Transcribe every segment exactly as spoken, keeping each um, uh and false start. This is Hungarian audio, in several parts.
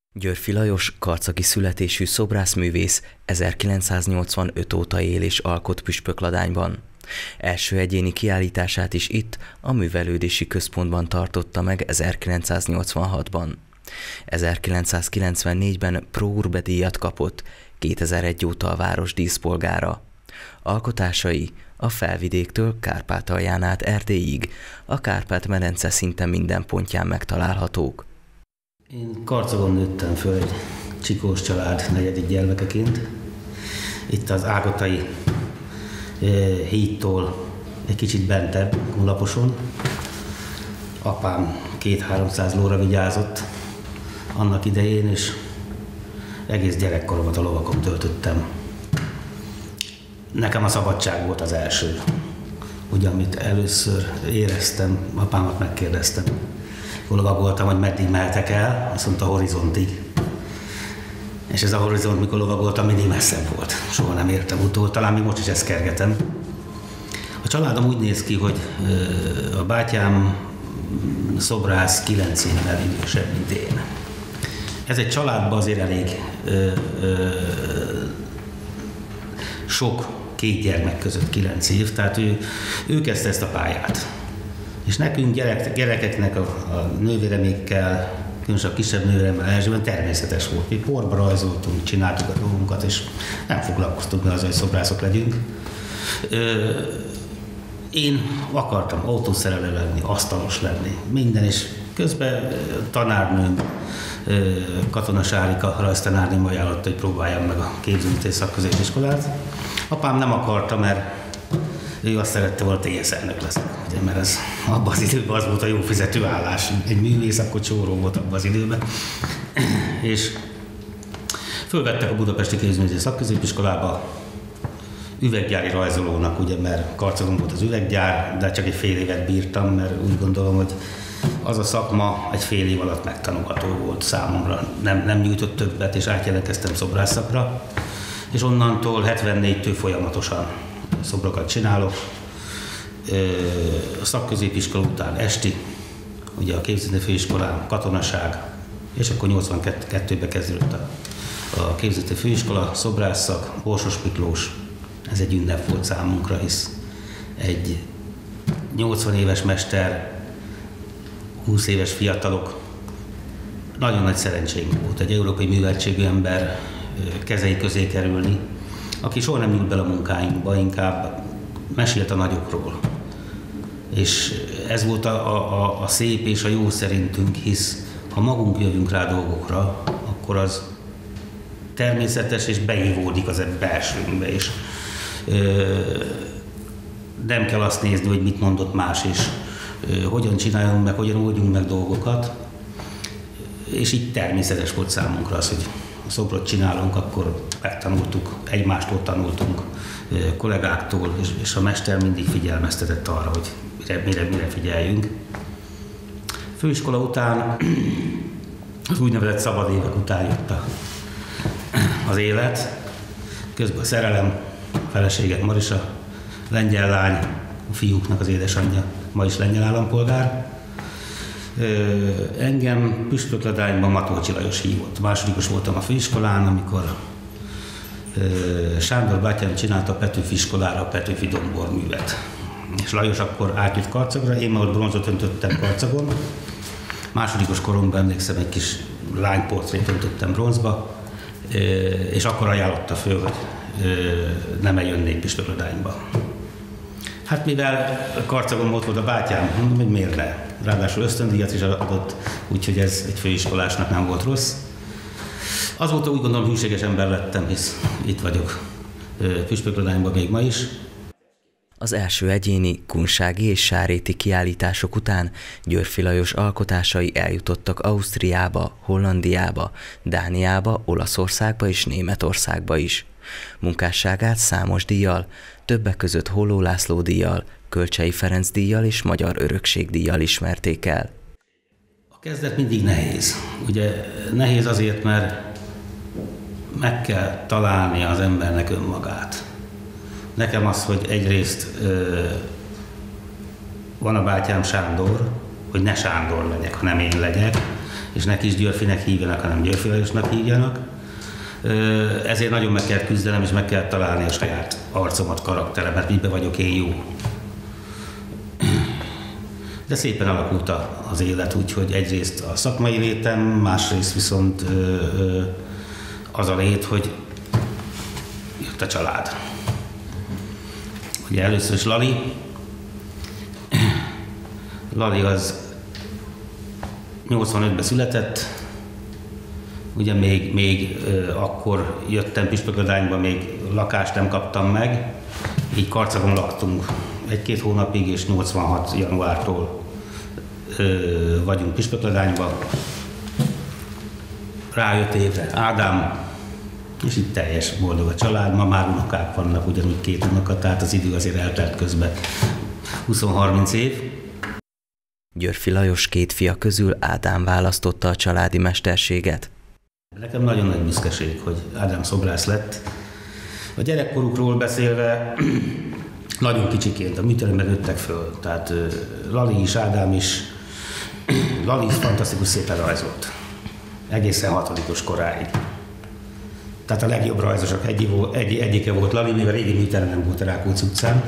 Györffy Lajos karcagi születésű szobrászművész ezerkilencszáznyolcvanöt óta él és alkot Püspökladányban. Első egyéni kiállítását is itt, a Művelődési Központban tartotta meg ezerkilencszáznyolcvanhatban. ezerkilencszázkilencvennégyben Pro Urbe díjat kapott, kétezer-egy óta a város díszpolgára. Alkotásai a Felvidéktől Kárpátalján át Erdélyig, a Kárpát-medence szinte minden pontján megtalálhatók. Én Karcagon nőttem föl egy csikós család negyedik gyermekeként. Itt az Ágotai hídtól egy kicsit bentebb, Laposon. Apám két-háromszáz lóra vigyázott annak idején, és egész gyerekkoromat a lovakon töltöttem. Nekem a szabadság volt az első. Ugye, amit először éreztem, apámat megkérdeztem. Lovagoltam, hogy meddig mehetek el, azt mondta horizontig. És ez a horizont, mikor lovagoltam, mindig messzebb volt. Soha nem értem utól, talán még most is ezt kergetem. A családom úgy néz ki, hogy a bátyám szobrász, kilenc évvel idősebb, mint én. Ez egy családban azért elég ö, ö, sok két gyermek között kilenc év, tehát ő, ő kezdte ezt a pályát. És nekünk gyerek, gyerekeknek a, a nővéremékkel, különösen a kisebb nővéremmel elsőben természetes volt. Mi porba rajzoltunk, csináltuk a dolgunkat, és nem foglalkoztunk be azzal, hogy szobrászok legyünk. Ö, én akartam autószerelő lenni, asztalos lenni, minden, és közben tanárnőm, Katona Sárika rajztanárnőm ajánlott, hogy próbáljam meg a képzőművész szakközépiskolát. Apám nem akarta, mert ő azt szerette volna, té es elnök leszek, ugye, mert ez, abban az időben az volt a jó fizető állás. Egy művész akkor csóró volt abban az időben. És fölvettek a Budapesti Képzőművészeti Szakközépiskolába, üveggyári rajzolónak, ugye, mert Karcagon volt az üveggyár, de csak egy fél évet bírtam, mert úgy gondolom, hogy az a szakma egy fél év alatt megtanulható volt számomra. Nem, nem nyújtott többet, és átjelentkeztem szobrászakra. És onnantól hetvennégytől folyamatosan szobrokat csinálok. A szakközépiskola után esti, ugye a képzőművészeti főiskolán katonaság, és akkor nyolcvankettőben kezdődött a, a képzőművészeti főiskola, szobrászszak, Borsos Miklós. Ez egy ünnep volt számunkra, hisz egy nyolcvan éves mester, húsz éves fiatalok, nagyon nagy szerencsénk volt egy európai műveltségű ember kezei közé kerülni, aki soha nem nyúlt bele a munkáinkba, inkább mesélt a nagyokról. És ez volt a, a, a szép és a jó szerintünk, hisz ha magunk jövünk rá dolgokra, akkor az természetes és beívódik az belsőnkbe, és ö, nem kell azt nézni, hogy mit mondott más, és ö, hogyan csináljunk meg, hogyan oldjunk meg dolgokat. És így természetes volt számunkra az, hogy a szobrot csinálunk, akkor megtanultuk, egymástól tanultunk, kollégáktól, és, és a mester mindig figyelmeztetett arra, hogy mire, mire, mire figyeljünk. Főiskola után, az úgynevezett szabad évek után jött a, az élet, közben a szerelem, a feleségem Marisa, lengyel lány, a fiúknak az édesanyja, ma is lengyel állampolgár. Engem Püspökladányban Matolcsi Lajos hívott. Másodikos voltam a főiskolán, amikor Sándor bátyám csinálta a Petőfi iskolára a Petőfi domborművet. És Lajos akkor átjött Karcagra, én már ott bronzot öntöttem Karcagon. Másodikos koromban emlékszem, egy kis lányportrét öntöttem bronzba, és akkor ajánlotta föl, hogy nem eljönnék Püspökladányba. Hát mivel Karcagon ott volt a bátyám, mondom, hogy miért ne. Ráadásul ösztöndíjat is adott, úgyhogy ez egy főiskolásnak nem volt rossz. Azóta úgy gondolom, hűséges ember lettem, hisz itt vagyok Püspökladányban még ma is. Az első egyéni, kunsági és sáréti kiállítások után Györffy Lajos alkotásai eljutottak Ausztriába, Hollandiába, Dániába, Olaszországba és Németországba is. Munkásságát számos díjjal, többek között Holló László díjjal, Kölcsey Ferenc díjjal és Magyar Örökség díjjal ismerték el. A kezdet mindig nehéz. Ugye nehéz azért, mert meg kell találni az embernek önmagát. Nekem az, hogy egyrészt ö, van a bátyám Sándor, hogy ne Sándor legyek, hanem én legyek, és ne kis Györfinek hívjanak, hanem Györfi Lajosnak hívjanak. Ezért nagyon meg kell küzdenem, és meg kell találni a saját arcomat, karakteremet, miben vagyok én jó. De szépen alakult az élet, úgyhogy egyrészt a szakmai létem, másrészt viszont az a lét, hogy jött a család. Ugye először is Lali. Lali az nyolcvanötben született, ugye még, még akkor jöttem Püspökladányba, még lakást nem kaptam meg, így Karcagon laktunk egy-két hónapig, és nyolcvanhat januártól ö, vagyunk Püspökladányban. Rá öt évre Ádám, és itt teljes boldog a család, ma már unokák vannak, ugyanúgy két unoka, tehát az idő azért eltelt közben húsz-harminc év. Györfi Lajos két fia közül Ádám választotta a családi mesterséget. Nekem nagyon nagy büszkeség, hogy Ádám szobrász lett. A gyerekkorukról beszélve, nagyon kicsiként a műteremben nőttek föl, tehát Lali is, Ádám is. Lali is fantasztikus szépen rajzolt, egészen hatodikos koráig. Tehát a legjobb rajzosok egy, egy, egyike volt Lali, még a régi műterem nem volt a Rákóczi utcán.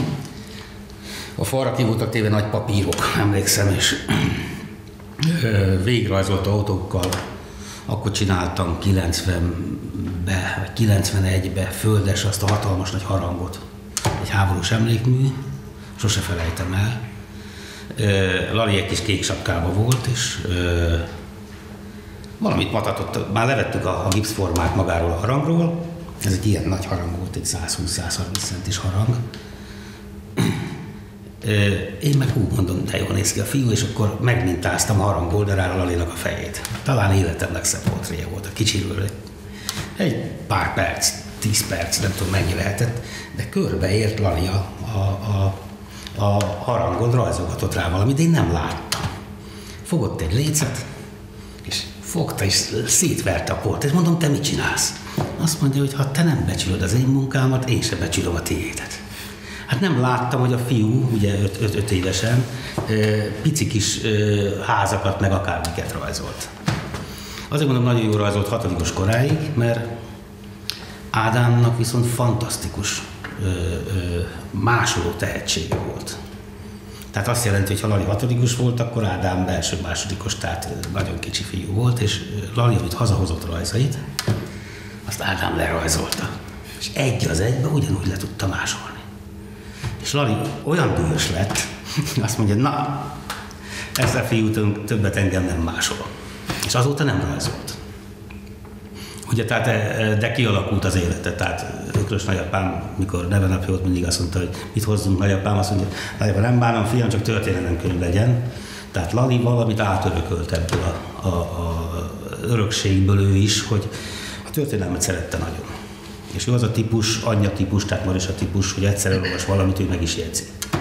A falra ki voltak téve nagy papírok, emlékszem, és végigrajzolt autókkal. Akkor csináltam kilencvenbe, vagy kilencvenegybe földes azt a hatalmas nagy harangot. Egy háborús emlékmű, sose felejtem el. Lali egy kis kék sapkában volt, és valamit matatott, már levettük a, a gipszformát magáról a harangról. Ez egy ilyen nagy harang volt, egy százhúsz-százharminc centis harang. Én meg úgy mondom, de jól néz ki a fiú, és akkor megmintáztam a harang oldalára Lalinak a fejét. Talán életem legszebb portréja volt a kicsiről. Egy pár perc, tíz perc, nem tudom mennyi lehetett, de körbeért Lali a, a, a, a harangon, rajzolgatott rá valamit, de én nem láttam. Fogott egy lécet, és fogta és szétverte a portrét, és mondom, te mit csinálsz? Azt mondja, hogy ha te nem becsülöd az én munkámat, én sem becsülöm a tiédet. Hát nem láttam, hogy a fiú, ugye öt évesen, pici kis házakat, meg akármiket rajzolt. Azért mondom, nagyon jól rajzolt hatodikos koráig, mert Ádámnak viszont fantasztikus másoló tehetsége volt. Tehát azt jelenti, hogy ha Lali hatodikos volt, akkor Ádám első-másodikos, tehát nagyon kicsi fiú volt, és Lali, amit hazahozott rajzait, azt Ádám lerajzolta. És egy az egybe ugyanúgy le tudta másolni. És Lali olyan dühös lett, azt mondja, na, ezt a fiú többet engem nem másol. És azóta nem rajzolt. Ugye, tehát, de kialakult az élete, tehát ökrös nagyapám, mikor nevenapja volt, mindig azt mondta, hogy mit hozzunk nagyapám, azt mondja, nagyapám, nem bánom, fiam, csak történelemkönyv legyen. Tehát Lali valamit átörökölt ebből a, a, a örökségből ő is, hogy a történelmet szerette nagyon. És ő az a típus, anyja típus, tehát Marisa típus, hogy egyszer elolvas valamit, ő meg is jegyzi.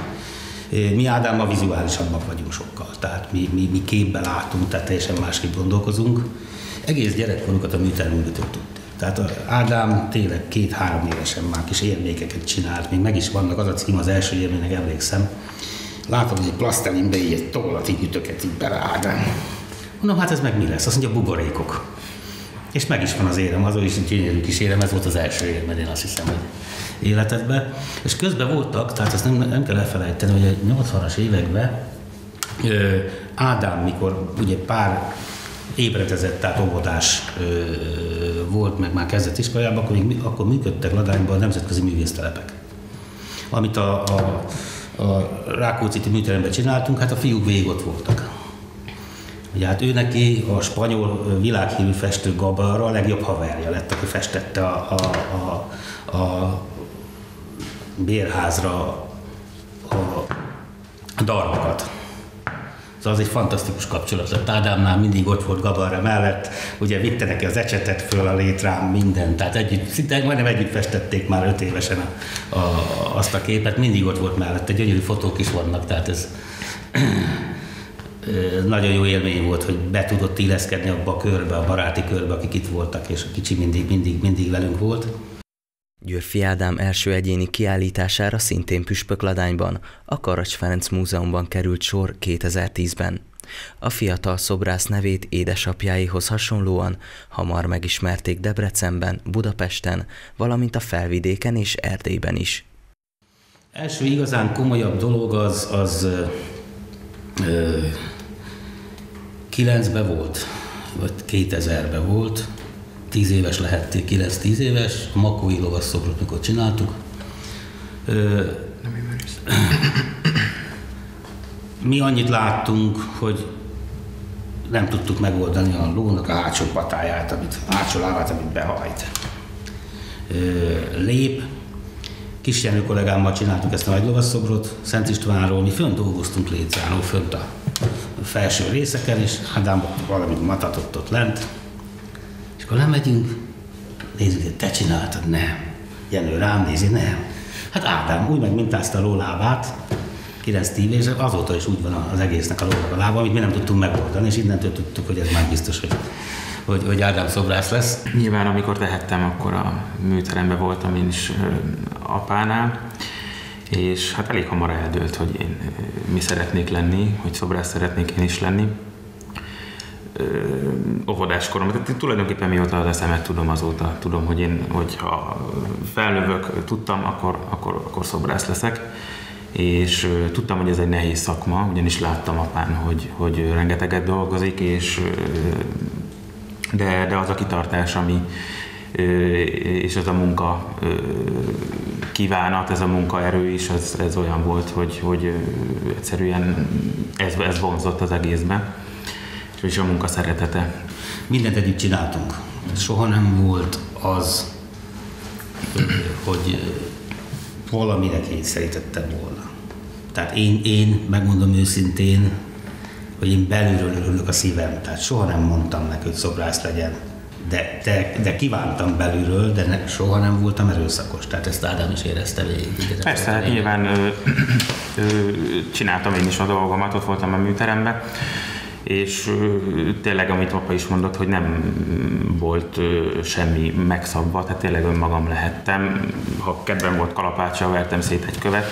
Mi Ádámmal vizuálisabbak vagyunk sokkal, tehát mi, mi, mi képben látunk, tehát teljesen másképp gondolkozunk. Egész gyerekkorukat a műtermünkbe töltöttük. Tehát Ádám tényleg két-három évesen már kis érmékeket csinált, még meg is vannak, az a cím az első érmének, emlékszem. Látom, hogy egy plasztelinbe így egy tollat, így ütöket így bele Ádám. Mondom, hát ez meg mi lesz? Azt mondja, buborékok. És meg is van az érem, azon is egy gyönyörű kis érem, ez volt az első érem, én azt hiszem, hogy életedben. És közben voltak, tehát azt nem, nem kell elfelejteni, hogy a nyolcvanas években Ádám, mikor ugye pár ébredezett, tehát óvodás volt, meg már kezdett iskolájában, akkor, még, akkor működtek Ladányban a nemzetközi művésztelepek. Amit a, a, a Rákóczi műteremben csináltunk, hát a fiúk végig ott voltak. Ugye hát ő neki a spanyol világhírű festő Gabarra a legjobb haverja lett, aki festette a, a, a, a bérházra a, a darbokat. Szóval az egy fantasztikus kapcsolat lett. Ádámnál mindig ott volt Gabarra mellett, ugye vitte neki az ecsetet föl a létrán, mindent, tehát együtt, szinte majdnem együtt festették már öt évesen a, a, azt a képet, mindig ott volt mellette, gyönyörű fotók is vannak, tehát ez nagyon jó élmény volt, hogy be tudott illeszkedni abba a körbe, a baráti körbe, akik itt voltak, és a kicsi mindig, mindig, mindig velünk volt. Györfi Ádám első egyéni kiállítására szintén Püspökladányban, a Karacs Ferenc Múzeumban került sor kétezer-tízben. A fiatal szobrász nevét édesapjáihoz hasonlóan hamar megismerték Debrecenben, Budapesten, valamint a Felvidéken és Erdélyben is. Első igazán komolyabb dolog az, az ö, ö, kilencben volt, vagy kétezerben volt, tíz éves lehették, kilenc-tíz éves, a Makói lovasszobrot, mikor csináltuk. Ö, mi annyit láttunk, hogy nem tudtuk megoldani a lónak a hátsó patáját, amit, a hátsó lábát, amit behajt. Ö, lép. Kis Jenő kollégámmal csináltuk ezt a nagy lovasszobrot Szent Istvánról, mi fönt dolgoztunk létszálló, fönt a felső részeken, és Ádám valamit matatott ott lent. És akkor lemegyünk, nézzük, hogy te csináltad? Nem. Jenő rám nézi, nem. Hát Ádám úgy meg mintázta a lólábát, kilenc-tíz éves, azóta is úgy van az egésznek a lónak a lába, amit mi nem tudtunk megoldani, és innentől tudtuk, hogy ez már biztos, hogy, hogy, hogy Ádám szobrász lesz. Nyilván, amikor tehettem, akkor a műteremben voltam én is apánál, és hát elég hamar eldőlt, hogy én mi szeretnék lenni, hogy szobrász szeretnék én is lenni. Óvodáskorom, tehát tulajdonképpen mióta az eszemet tudom, azóta tudom, hogy én, hogyha felnövök, tudtam, akkor, akkor, akkor szobrász leszek. És uh, tudtam, hogy ez egy nehéz szakma, ugyanis láttam apám, hogy, hogy rengeteget dolgozik, és, uh, de, de az a kitartás, ami, uh, és ez a munka uh, kívánat, ez a munkaerő is, ez, ez olyan volt, hogy, hogy uh, egyszerűen ez, ez vonzott az egészben, és a munka szeretete. Mindent együtt csináltunk. Soha nem volt az, hogy valamire kényszerítettem volna. Tehát én, én megmondom őszintén, hogy én belülről örülök a szívem, tehát soha nem mondtam neki, hogy szobrász legyen, de, de, de kívántam belülről, de ne, soha nem voltam erőszakos, tehát ezt Ádám is érezte végig. Persze, hát nyilván ö, ö, csináltam én is a dolgomat, ott voltam a műteremben, és tényleg, amit apa is mondott, hogy nem volt semmi megszabva, tehát tényleg önmagam lehettem. Ha kedvem volt kalapáccsal, vertem szét egy követ.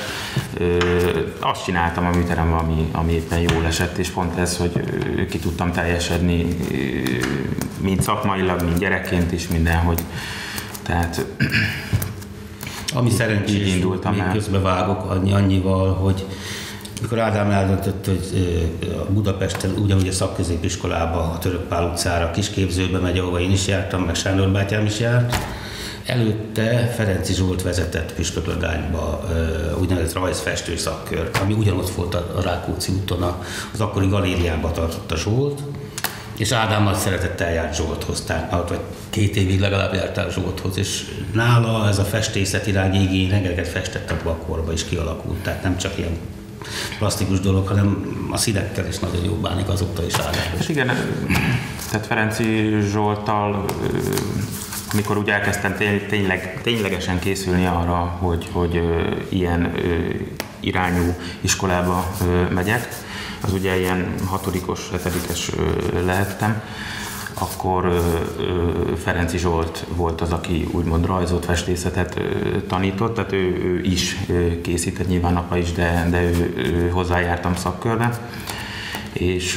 Azt csináltam a műteremben, ami, ami éppen jól esett, és pont ez, hogy ki tudtam teljesedni, mind szakmailag, mind gyerekként is, mindenhogy. Tehát ami szerencsés, még közbevágok annyi, annyival, hogy mikor Ádám eldöntött, hogy Budapesten, ugyanúgy a szakközépiskolába, a Török Pál utcára, kisképzőbe megy, ahova én is jártam, meg Sándor bátyám is járt. Előtte Ferenczy Zsolt vezetett Püspökladányba úgynevezett rajzfestő szakkör, ami ugyanott volt a Rákóczi úton, az akkori galériába tartott a Zsolt, és Ádám nagy szeretettel járt Zsolthoz, tehát már vagy két évig legalább jártál Zsolthoz, és nála ez a festészet irányi igény rengeteget festett a bakkorba is kialakult, tehát nem csak ilyen plastikus dolog, hanem a színekkel is nagyon jó bánik azóta is Ádám. És igen, tehát Ferenczy Zsolttal, amikor úgy elkezdtem tényleg, ténylegesen készülni arra, hogy, hogy ilyen irányú iskolába megyek, az ugye ilyen hatodikos, hetedikes lehettem, akkor Ferenczy Zsolt volt az, aki úgymond rajzot, festészetet tanított, tehát ő, ő is készített, nyilván apa is, de, de ő, ő hozzájártam szakkörbe, és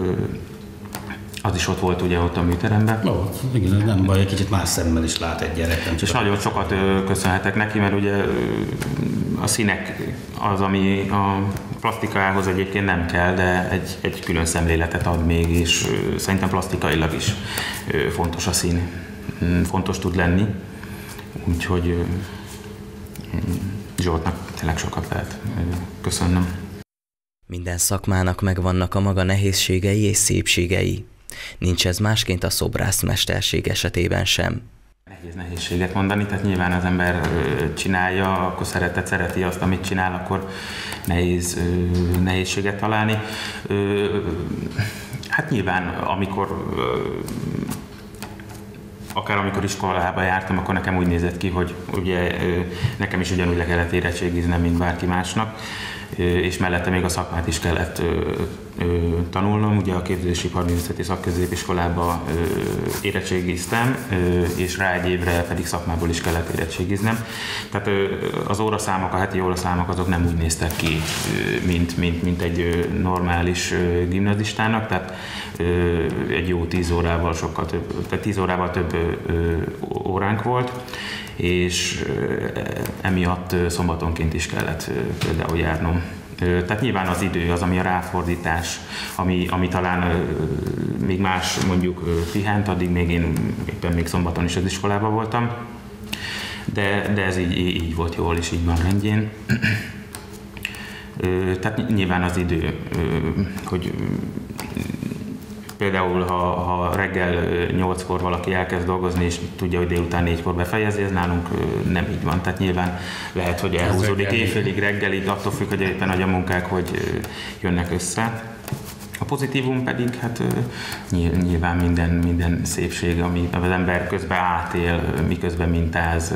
az is ott volt ugye ott a műteremben. Ó, igen, nem baj, egy kicsit más szemmel is lát egy gyerek. Nem és nagyon sokat köszönhetek neki, mert ugye a színek az, ami a plastikához egyébként nem kell, de egy, egy külön szemléletet ad még, és szerintem plastikailag is fontos a szín, fontos tud lenni. Úgyhogy Zsoltnak tényleg sokat lehet köszönöm. Minden szakmának megvannak a maga nehézségei és szépségei. Nincs ez másként a szobrászmesterség esetében sem. Nehéz nehézséget mondani, tehát nyilván az ember csinálja, akkor szeretet, szereti azt, amit csinál, akkor nehéz nehézséget találni. Hát nyilván, amikor akár amikor iskolába jártam, akkor nekem úgy nézett ki, hogy ugye nekem is ugyanúgy le kellett érettségiznem, mint bárki másnak. és mellette még a szakmát is kellett tanulnom. Ugye a Képzőipari Művészeti Szakközépiskolába érettségiztem, és rá egy évre pedig szakmából is kellett érettségiznem. Tehát az óraszámok, a heti óraszámok azok nem úgy néztek ki, mint, mint, mint egy normális gimnazistának, tehát egy jó tíz órával sokkal több, tehát tíz órával több óránk volt, és emiatt szombatonként is kellett például járnom. Tehát nyilván az idő az, ami a ráfordítás, ami, ami talán még más mondjuk pihent, addig még én éppen még szombaton is az iskolában voltam, de, de ez így, így volt jól, és így van rendjén. Tehát nyilván az idő, hogy például, ha, ha reggel nyolckor valaki elkezd dolgozni, és tudja, hogy délután négykor befejezi, ez nálunk nem így van. Tehát nyilván lehet, hogy elhúzódik éjfélig, reggelig, attól függ, hogy éppen hogy a munkák hogy jönnek össze. A pozitívum pedig hát nyilván minden, minden szépség, ami az ember közben átél, miközben mintáz,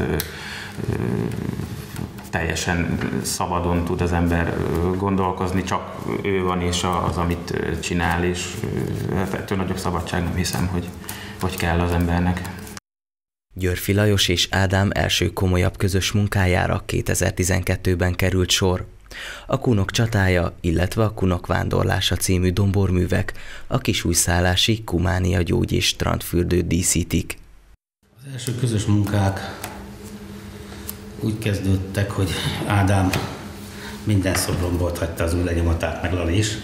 teljesen szabadon tud az ember gondolkozni, csak ő van és az, amit csinál, és ettől nagyobb szabadság nem hiszem, hogy, hogy kell az embernek. Györffy Lajos és Ádám első komolyabb közös munkájára kétezer-tizenkettőben került sor. A Kunok csatája, illetve a Kunok vándorlása című domborművek a kisújszállási Kumánia gyógy- és strandfürdőt díszítik. Az első közös munkák úgy kezdődtek, hogy Ádám minden szobromból hagyta az új lenyomatát, meg Lali is.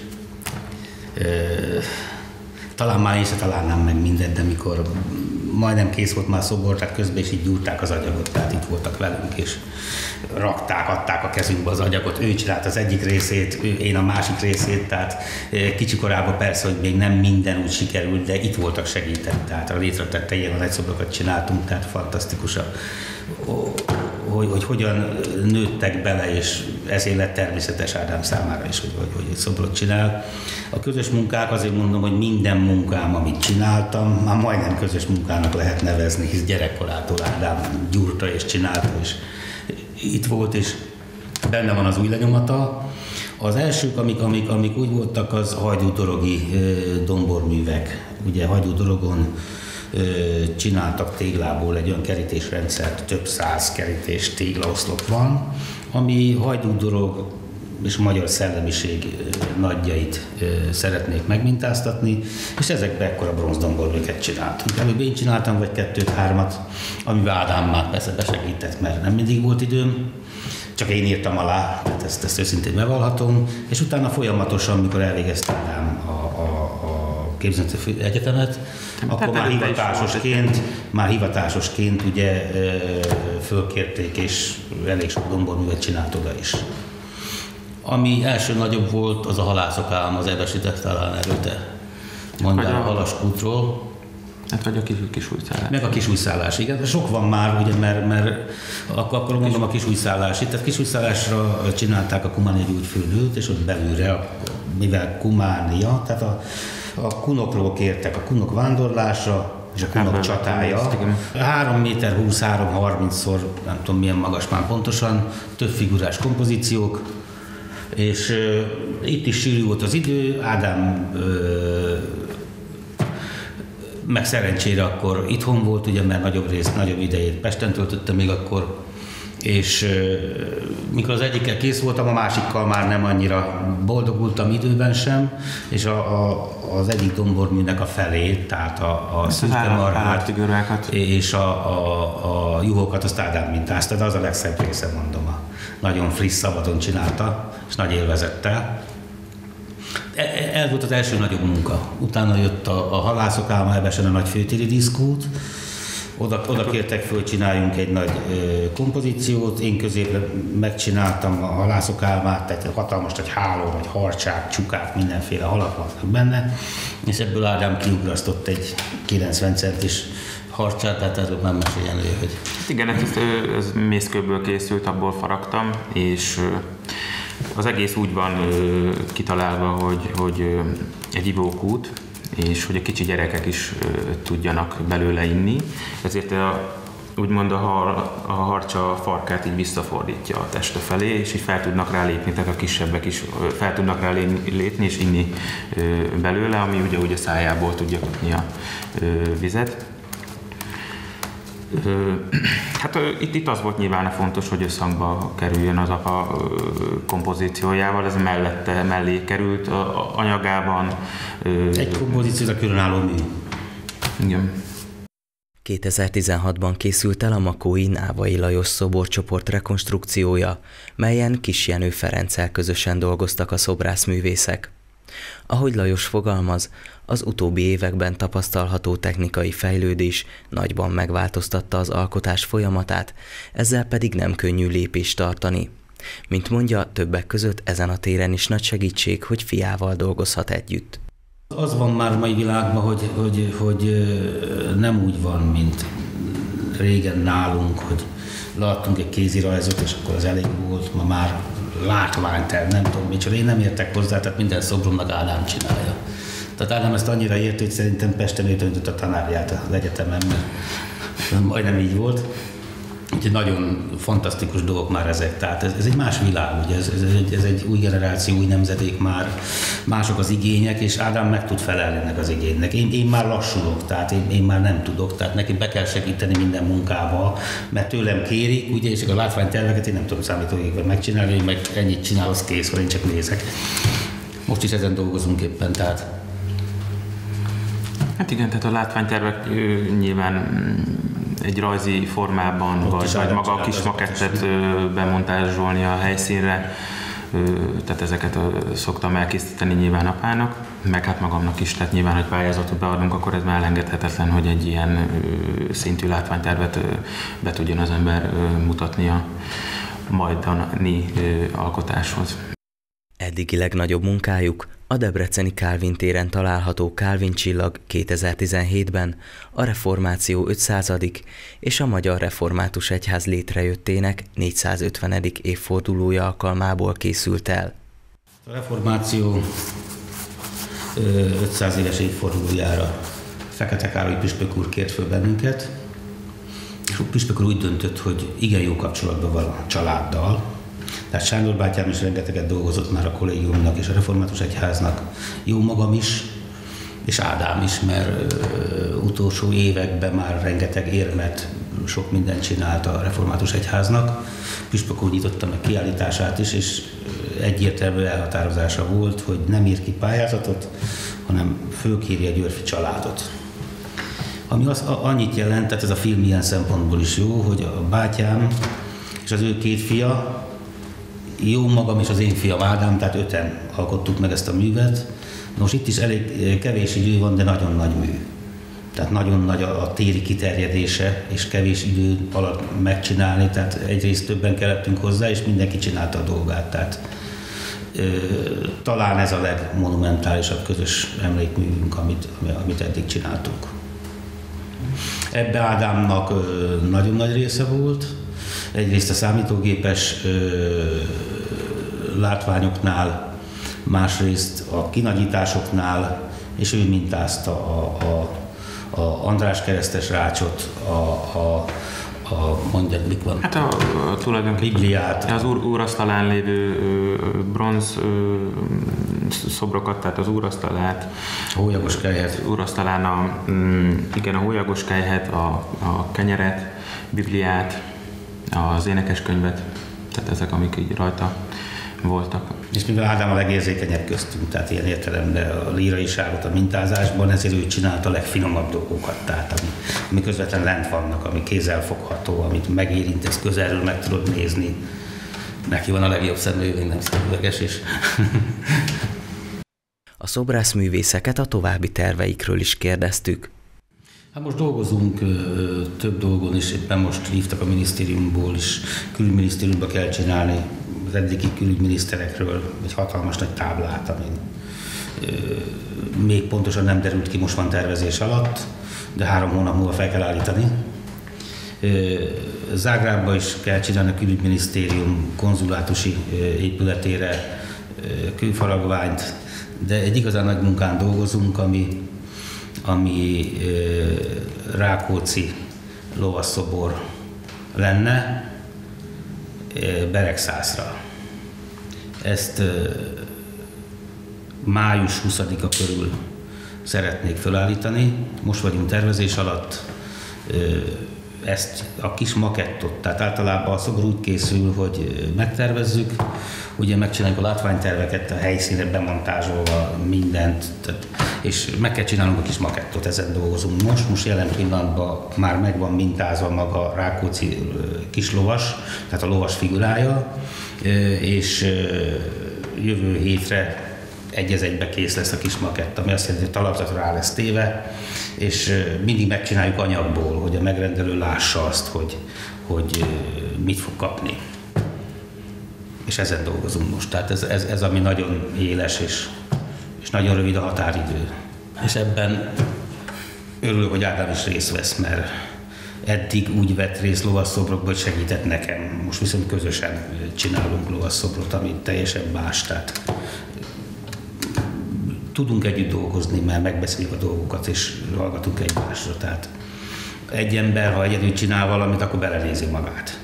Talán már én se találnám meg mindent, de mikor majdnem kész volt már szobor, tehát közben is így gyúrták az anyagot, tehát itt voltak velünk, és rakták, adták a kezünkbe az anyagot. Ő csinált az egyik részét, ő, én a másik részét, tehát kicsi korában persze, hogy még nem minden úgy sikerült, de itt voltak, segített, tehát a létre tette ilyen a nagyszobrokat csináltunk, tehát fantasztikus a Hogy, hogy hogyan nőttek bele, és ezért lett természetes Ádám számára is, hogy, hogy, hogy egy szobrot csinál. A közös munkák, azért mondom, hogy minden munkám, amit csináltam, már majdnem közös munkának lehet nevezni, hisz gyerekkorától Ádám gyúrta és csinálta, és itt volt, és benne van az új lenyomata. Az elsők, amik, amik, amik úgy voltak, az hajdúdorogi domborművek. Ugye Hajdúdorogon csináltak téglából egy olyan kerítésrendszert, több száz kerítés téglaoszlop van, ami Hajdúdorog és a magyar szellemiség nagyjait szeretnék megmintáztatni, és ezekbe ekkora bronzdomborműveket csináltunk. Előbb én csináltam vagy kettőt, hármat, amiben Ádám már persze besegített, mert nem mindig volt időm, csak én írtam alá, tehát ezt, ezt őszintén bevallhatom, és utána folyamatosan, mikor elvégezte Ádám a, a, a Képzőművészeti Egyetemet, akkor már hivatásosként, már hivatásosként ugye fölkérték, és elég sok domborművet csinált oda is. Ami első nagyobb volt, az a Halászok álma, az Ebesített talán erőte. Mondjál a Halaskútról. Hát vagy a kis, kisújszállás. Meg a kisújszállás, igen. Sok van már, ugye, mert, mert akkor, akkor mondom a kisújszállás. Tehát kisújszállásra csinálták a Kumánia gyógyfürdőt, és ott belülre, mivel Kumánia, tehát a, a kunokról kértek, a kunok vándorlása, és a Kunok csatája. három méter húsz, három harmincszor, nem tudom milyen magas már pontosan, több figurás kompozíciók, és uh, itt is sűrű volt az idő, Ádám uh, meg szerencsére akkor itthon volt, ugye, mert nagyobb rész, nagyobb idejét Pesten töltötte még akkor, és uh, mikor az egyikkel kész voltam, a másikkal már nem annyira boldogultam időben sem, és a, a, az egyik domborműnek a felét, tehát a, a szürkemarhát és a, a, a juhokat, azt Ádám mintázta, de az a legszebb része, mondom, a nagyon friss, szabadon csinálta, és nagy élvezettel. Ez volt az első nagyobb munka. Utána jött a, a Halászok álma, Ebesen a nagy főtéri diszkút. Oda, oda kértek föl, csináljunk egy nagy ö, kompozíciót. Én középre megcsináltam a Halászok álmát, tehát hatalmas nagy háló, vagy harcsák, csukák, mindenféle halak vannak benne. És ebből Ádám kiugrasztott egy kilencven centis harcsát, tehát erről nem meséljen ő, hogy... Igen, ez, ez mészkőből készült, abból faragtam, és az egész úgy van kitalálva, hogy, hogy egy ivókút, és hogy a kicsi gyerekek is tudjanak belőle inni. Ezért a úgymond a, har, a harcsa farkát így visszafordítja a teste felé, és így fel tudnak rá lépni, tehát a kisebbek is fel tudnak rá lépni és inni belőle, ami ugye, ugye szájából tudja kapni a vizet. Hát itt, itt az volt nyilván fontos, hogy összhangba kerüljön az apa kompozíciójával, ez mellette, mellé került a anyagában. Egy kompozíció, különálló mű. Igen. kétezer-tizenhatban készült el a makói Návai Lajos szoborcsoport rekonstrukciója, melyen Kis Jenő Ferenccel közösen dolgoztak a szobrászművészek. Ahogy Lajos fogalmaz, az utóbbi években tapasztalható technikai fejlődés nagyban megváltoztatta az alkotás folyamatát, ezzel pedig nem könnyű lépést tartani. Mint mondja, többek között ezen a téren is nagy segítség, hogy fiával dolgozhat együtt. Az van már mai világban, hogy, hogy, hogy nem úgy van, mint régen nálunk, hogy leadtunk egy kézirajzot, és akkor az elég volt, ma már látványterv, nem tudom micsoda. Én nem értek hozzá, tehát minden szobromnak Ádám csinálja. Tehát Ádám ezt annyira érti, hogy szerintem Pesten ő döntött a tanárját az egyetemen, mert majdnem így volt. Úgyhogy nagyon fantasztikus dolgok már ezek, tehát ez, ez egy más világ, ugye? Ez, ez, egy, ez egy új generáció, új nemzedék már, mások az igények, és Ádám meg tud felelni ennek az igénynek. Én, én már lassulok, tehát én, én már nem tudok, tehát neki be kell segíteni minden munkába, mert tőlem kérik, ugye, és a látványterveket én nem tudom számítógépben megcsinálni, hogy meg ennyit csinál, az kész, vagy én csak nézek. Most is ezen dolgozunk éppen, tehát. Hát igen, tehát a látványtervek nyilván egy rajzi formában, ott vagy, vagy maga a kis makettet bemontázsolni a helyszínre, tehát ezeket szoktam elkészíteni nyilván apának, meg hát magamnak is, tehát nyilván, hogy pályázatot beadunk, akkor ez már elengedhetetlen, hogy egy ilyen szintű látványtervet be tudjon az ember mutatni a majdani alkotáshoz. Eddigi legnagyobb munkájuk a debreceni Kálvin téren található Kálvin csillag kétezer-tizenhétben a reformáció ötszázadik és a Magyar Református Egyház létrejöttének négyszázötvenedik évfordulója alkalmából készült el. A reformáció ötszáz éves évfordulójára Fekete Károly püspök úr kért föl bennünket, és a püspök úr úgy döntött, hogy igen jó kapcsolatban van a családdal. Tehát Sándor bátyám is rengeteget dolgozott már a kollégiumnak és a Református Egyháznak, jó magam is, és Ádám is, mert utolsó években már rengeteg érmet, sok mindent csinált a Református Egyháznak. Püspök úr nyitotta meg kiállítását is, és egyértelmű elhatározása volt, hogy nem ír ki pályázatot, hanem fölkéri a Györfi családot. Ami az, annyit jelent, tehát ez a film ilyen szempontból is jó, hogy a bátyám és az ő két fia, jó magam és az én fiam Ádám, tehát öten alkottuk meg ezt a művet. Nos, itt is elég kevés idő van, de nagyon nagy mű. Tehát nagyon nagy a téri kiterjedése, és kevés idő alatt megcsinálni, tehát egyrészt többen kellettünk hozzá, és mindenki csinálta a dolgát. Tehát ö, talán ez a legmonumentálisabb közös emlékművünk, amit, amit eddig csináltunk. Ebbe Ádámnak ö, nagyon nagy része volt. Egyrészt a számítógépes ö, látványoknál, másrészt a kinagyításoknál, és ő mintázta a, a, a András keresztes rácsot, a, a, a mondjad, mik van? Hát a, a tulajdonképpen Bibliát. Az úr, úrasztalán lévő ö, bronz ö, szobrokat, tehát az úrasztalát. A hólyagos kelyhet. Úrasztalán a, igen, a hólyagos kelyhet, a, a kenyeret, Bibliát, az énekeskönyvet, tehát ezek, amik így rajta voltak. És mivel Ádám a legérzékenyebb köztünk, tehát ilyen értelemben a líraiságot a mintázásban, ezért ő csinálta a legfinomabb dolgokat, tehát ami, ami közvetlen lent vannak, ami kézzelfogható, amit megérintesz, közelről meg tudod nézni. Neki van a legjobb szemlélő, nem szemüveges is. A szobrászművészeket a további terveikről is kérdeztük. Hát most dolgozunk ö, több dolgon, és éppen most hívtak a minisztériumból is, külügyminisztériumba kell csinálni az eddigi külügyminiszterekről egy hatalmas nagy táblát, ami ö, még pontosan nem derült ki, most van tervezés alatt, de három hónap múlva fel kell állítani. Ö, Zágrábba is kell csinálni a külügyminisztérium konzulátusi ö, épületére ö, kőfaragványt, de egy igazán nagy munkán dolgozunk, ami ami Rákóczi lovasszobor lenne Beregszászra. Ezt május huszadika körül szeretnék felállítani. Most vagyunk tervezés alatt. Ezt a kis makettot, tehát általában a szobor úgy készül, hogy megtervezzük, ugye megcsináljuk a látványterveket, a helyszínre bemontázsolva mindent, tehát, és meg kell csinálnunk a kis makettot, ezen dolgozunk most. Most jelen pillanatban már meg van mintázva maga Rákóczi kislovas, tehát a lovas figurája, és jövő hétre egy az egybe kész lesz a kis makett, ami azt jelenti, hogy talapzatra rá lesz téve, és mindig megcsináljuk anyagból, hogy a megrendelő lássa azt, hogy, hogy mit fog kapni. És ezen dolgozunk most. Tehát ez, ez, ez ami nagyon éles, és, és nagyon rövid a határidő. És ebben örülök, hogy Ádám is részt vesz, mert eddig úgy vett részt lovasszobrokban, hogy segített nekem. Most viszont közösen csinálunk lovasszobrot, ami teljesen más. Tehát tudunk együtt dolgozni, mert megbeszéljük a dolgokat, és hallgatunk egymásra. Tehát egy ember, ha egyedül csinál valamit, akkor belenézi magát.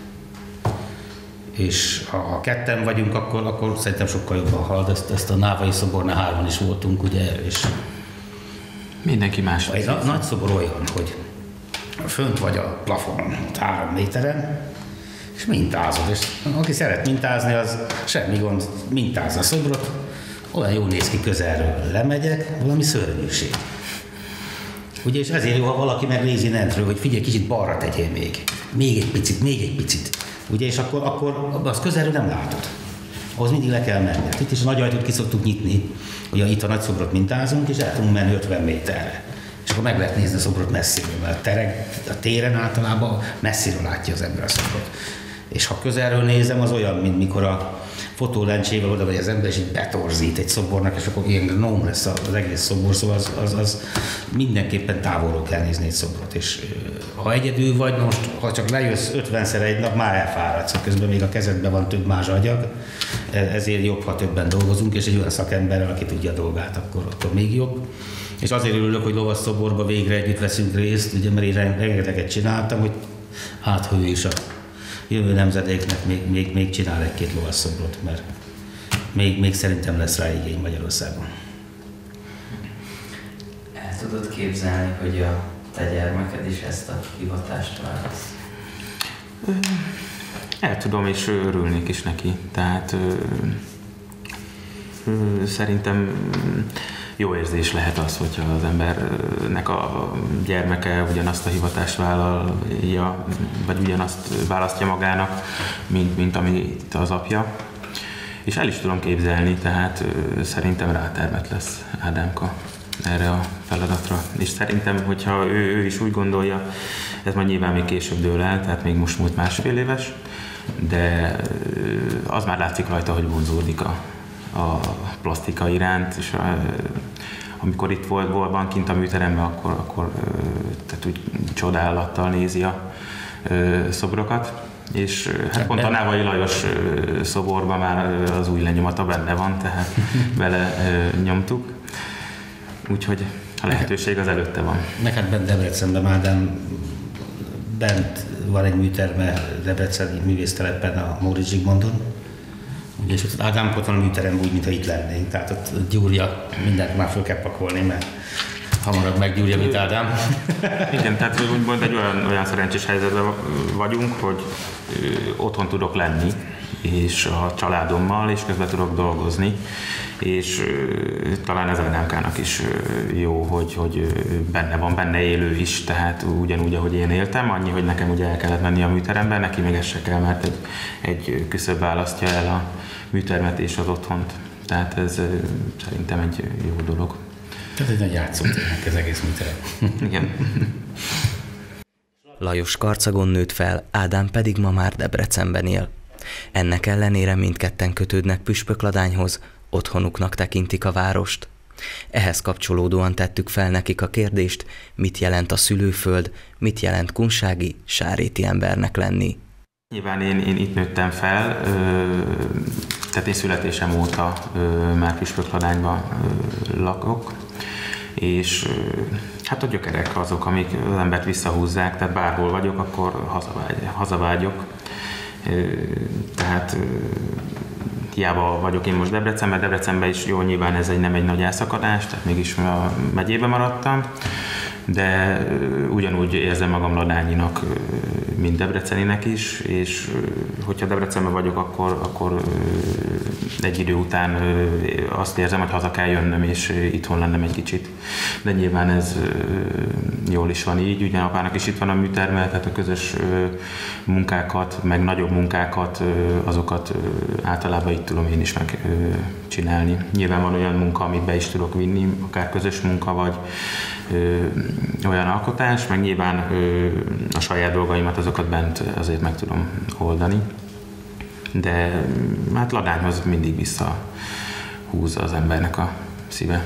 És ha ketten vagyunk, akkor, akkor szerintem sokkal jobban hald. Ezt, ezt a Návai szobornál hárman is voltunk, ugye, és mindenki más. Egy na, nagy szobor olyan, hogy fönt vagy a plafonon, három méteren, és mintázod. És aki szeret mintázni, az semmi gond, mintázza a szobrot. Olyan jól néz ki közelről, lemegyek, valami szörnyűség. Ugye, és ezért jó, ha valaki megnézi nentről, hogy figyelj, kicsit balra tegyél még. Még egy picit, még egy picit. Ugye, és akkor, akkor az közelről nem látod. Ahhoz mindig le kell menni. Itt is a nagy ajtót ki szoktuk nyitni, ugye itt a nagy szobrot mintázunk, és el tudunk menni ötven méterre. És akkor meg lehet nézni a szobrot messziről, mert a, tereg, a téren általában messziről látja az ember a szobrot. És ha közelről nézem, az olyan, mint mikor a fotólencsével oda vagy az ember, és így betorzít egy szobornak, és akkor ilyen gnóm lesz az egész szobor, szóval az, az, az mindenképpen távolról kell nézni egy szobrot. És ha egyedül vagy, most, ha csak lejössz ötvenszer egy nap, már elfáradsz, közben még a kezedben van több más agyag, ezért jobb, ha többen dolgozunk, és egy olyan szakemberrel, aki tudja a dolgát, akkor, akkor még jobb. És azért örülök, hogy lovasszoborba végre együtt veszünk részt, ugye, mert én rengeteget csináltam, hogy hát, hogy ő is a jövő nemzedéknek még, még, még csinál egy-két lovasszobrot, mert még, még szerintem lesz rá igény Magyarországon. El tudod képzelni, hogy a te gyermeked is ezt a hivatást választ? El tudom, és örülnék is neki. Tehát szerintem jó érzés lehet az, hogyha az embernek a gyermeke ugyanazt a hivatást vállalja, vagy ugyanazt választja magának, mint, mint amit az apja. És el is tudom képzelni, tehát szerintem rátermet lesz Ádámka erre a feladatra. És szerintem, hogyha ő, ő is úgy gondolja, ez majd nyilván még később dől el, tehát még most múlt másfél éves, de az már látszik rajta, hogy vonzódik a a plasztika iránt, és a, amikor itt volt, volt kint a műteremben, akkor, akkor tehát úgy csodálattal nézi a szobrokat, és hát pont a Návai Lajos szoborban már az új lenyomata benne van, tehát bele nyomtuk, úgyhogy a lehetőség az előtte van. Meg hát bent Debrecenben már, de bent van egy műterme Debreceni művésztelepen, a Móricz Zsigmondon. Ugye, és ott Ádám ott van a műteremben úgy, mintha itt lennénk, tehát ott gyúrja, mindent már föl kell pakolni, mert hamarabb meggyúrja, mint Ádám. Igen, tehát úgymond egy olyan, olyan szerencsés helyzetben vagyunk, hogy otthon tudok lenni, és a családommal, és közben tudok dolgozni, és talán ez Ádámkának is jó, hogy, hogy benne van, benne élő is, tehát ugyanúgy, ahogy én éltem, annyi, hogy nekem ugye el kellett menni a műterembe, neki még ez se kell, mert egy, egy küszöb választja el a műtermet és az otthont, tehát ez szerintem egy jó dolog. Tehát egy nagy játszótérnek ez egész műterem. Igen. Lajos Karcagon nőtt fel, Ádám pedig ma már Debrecenben él. Ennek ellenére mindketten kötődnek Püspökladányhoz, otthonuknak tekintik a várost. Ehhez kapcsolódóan tettük fel nekik a kérdést, mit jelent a szülőföld, mit jelent kunsági, sáréti embernek lenni. Nyilván én, én itt nőttem fel, tehát én születésem óta már Püspökladányban lakok, és Hát a gyökerek azok, amik az embert visszahúzzák, tehát bárhol vagyok, akkor hazavágy, hazavágyok. Tehát hiába vagyok én most Debrecenben, Debrecenben is jó, nyilván ez egy, nem egy nagy elszakadás, tehát mégis a megyében maradtam, de ugyanúgy érzem magam ladányinak, mint debreceninek is, és hogyha Debrecenben vagyok, akkor, akkor egy idő után azt érzem, hogy haza kell jönnöm, és itthon lennem egy kicsit. De nyilván ez jól is van így, ugye apának is itt van a műterme, tehát a közös munkákat, meg nagyobb munkákat, azokat általában itt tudom én is megcsinálni. Nyilván van olyan munka, amit be is tudok vinni, akár közös munka, vagy olyan alkotás, meg nyilván a saját dolgaimat azokat bent azért meg tudom oldani. De hát Ladányhoz mindig visszahúzza az embernek a szíve.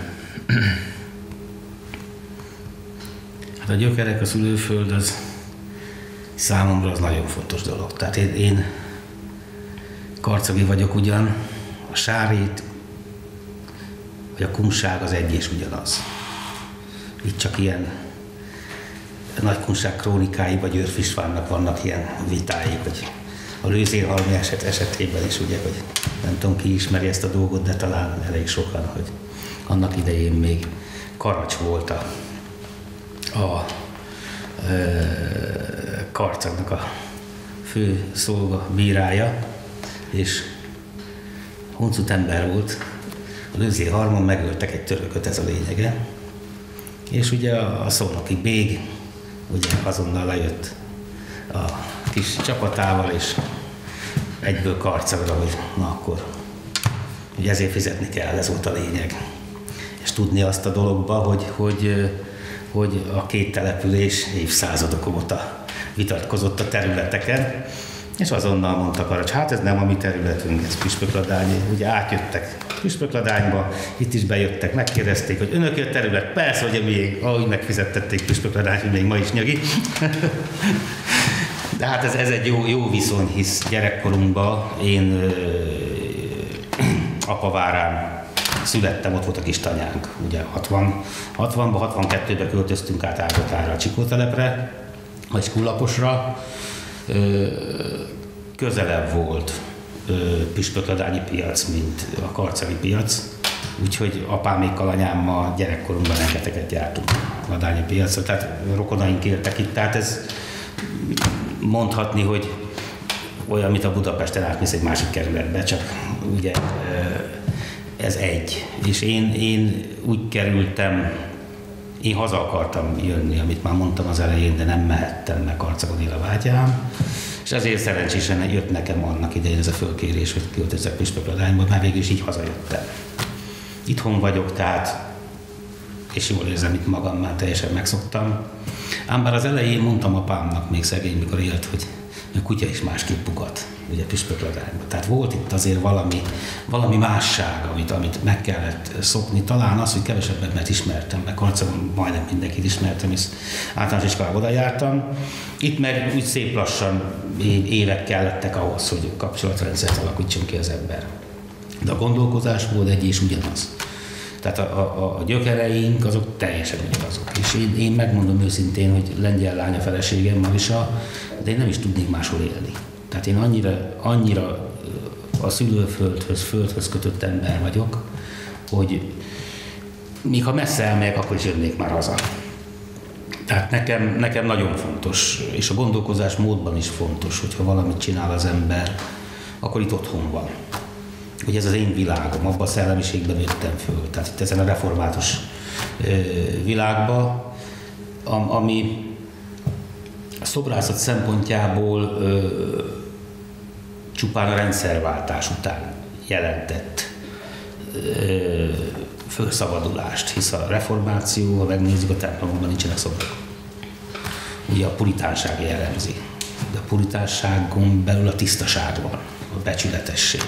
Hát a gyökerek, a szülőföld az számomra az nagyon fontos dolog. Tehát én, én karcagi vagyok ugyan, a Sárét vagy a Kunság az egy és ugyanaz. Itt csak ilyen Nagykunság krónikái vagy Györf Istvánnak vannak ilyen vitái, hogy a Lőzérhalmi eset esetében is, ugye, hogy nem tudom ki ismeri ezt a dolgot, de talán elég sokan, hogy annak idején még Karacs volt a, a e, Karcagnak a fő szolga bírája, és huncut ember volt. A Lőzérhalmon megöltek egy törököt, ez a lényege. És ugye a szolnoki bég ugye azonnal lejött a kis csapatával, és egyből Karcagra, hogy na akkor ugye ezért fizetni kell, ez volt a lényeg. És tudni azt a dologba, hogy, hogy, hogy a két település évszázadok óta vitatkozott a területeken, és azonnal mondta Karacs, hát ez nem a mi területünk, ez Püspökladányi. Ugye átjöttek Püspökladányba, itt is bejöttek, megkérdezték, hogy önök a terület, persze, hogy a miénk, ahogy megfizettették Püspökladányt, hogy még ma is nyagi. De hát ez, ez egy jó, jó viszony, hisz gyerekkorunkban én ö, Apavárán születtem, ott volt a kis tanyánk. Ugye hatvan, hatvanban, hatvankettőben költöztünk át Ágatára, a Csikótelepre, vagy Kullaposra. Ö, közelebb volt ö, Püspökladányi piac, mint a karcagi piac. Úgyhogy apámékkal, anyámmal gyerekkorunkban rengeteget jártunk Ladányi piacra, tehát rokonaink éltek itt, tehát ez mondhatni, hogy olyan, mint a Budapesten átmész egy másik kerületbe, csak ugye ez egy. És én, én úgy kerültem, én haza akartam jönni, amit már mondtam az elején, de nem mehettem, mert Karcagon él a bátyám. És azért szerencsésen jött nekem annak idején ez a fölkérés, hogy költözzek Püspökladányba, már végül is így hazajöttem. Itthon vagyok, tehát, és jól érzem itt magam, már teljesen megszoktam. Ám bár az elején mondtam apámnak, még szegény, mikor élt, hogy a kutya is másképp ugat, ugye Püspökladányban. Tehát volt itt azért valami, valami másság, amit, amit meg kellett szokni. Talán az, hogy kevesebben, mert ismertem, mert Karcagon majdnem mindenkit ismertem, és általános iskolába oda jártam. Itt meg úgy szép lassan évek kellettek ahhoz, hogy kapcsolatrendszert alakítson ki az ember. De a gondolkozásból egy és ugyanaz. Tehát a, a, a gyökereink azok teljesen ugyanazok. És én, én megmondom őszintén, hogy lengyel lány a feleségem, Marisa, de én nem is tudnék máshol élni. Tehát én annyira, annyira a szülőföldhöz, földhöz kötött ember vagyok, hogy még ha messze elmegyek, akkor is jönnék már haza. Tehát nekem, nekem nagyon fontos, és a gondolkozás módban is fontos, hogyha valamit csinál az ember, akkor itt otthon van. Hogy ez az én világom, abban a szellemiségben nőttem föl. Tehát itt ezen a református ö, világban, am, ami a szobrászat szempontjából ö, csupán a rendszerváltás után jelentett ö, fölszabadulást, hisz a reformáció, ha megnézzük, a templomokban nincsenek szobrok. Ugye a puritánság jellemzi. De a puritánságon belül a tisztaság van, a becsületesség.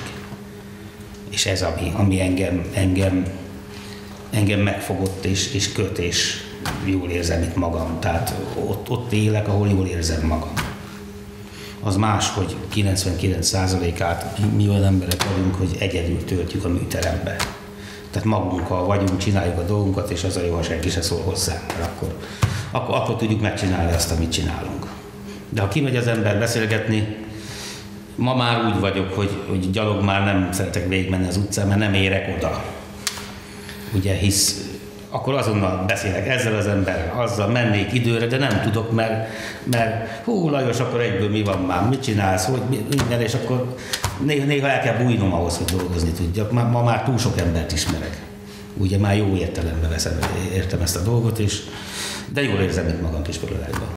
És ez, ami, ami engem, engem, engem megfogott és, és köt, és jól érzem itt magam. Tehát ott, ott élek, ahol jól érzem magam. Az más, hogy kilencvenkilenc százalékát mi olyan emberek vagyunk, hogy egyedül töltjük a műterembe. Tehát magunkkal vagyunk, csináljuk a dolgunkat, és az a jó, ha senki se szól hozzá, mert akkor, akkor, akkor tudjuk megcsinálni azt, amit csinálunk. De ha kimegy az ember beszélgetni, ma már úgy vagyok, hogy, hogy gyalog már nem szeretek végigmenni az utcán, mert nem érek oda. Ugye, hisz akkor azonnal beszélek ezzel az emberrel, azzal mennék időre, de nem tudok, mert, mert hú, Lajos, akkor egyből mi van már, mit csinálsz, hogy minden, és akkor néha, néha el kell bújnom ahhoz, hogy dolgozni tudjak. Ma, ma már túl sok embert ismerek. Ugye már jó értelemben veszem, értem ezt a dolgot, és, de jól érzem itt magam Kiskorolányban.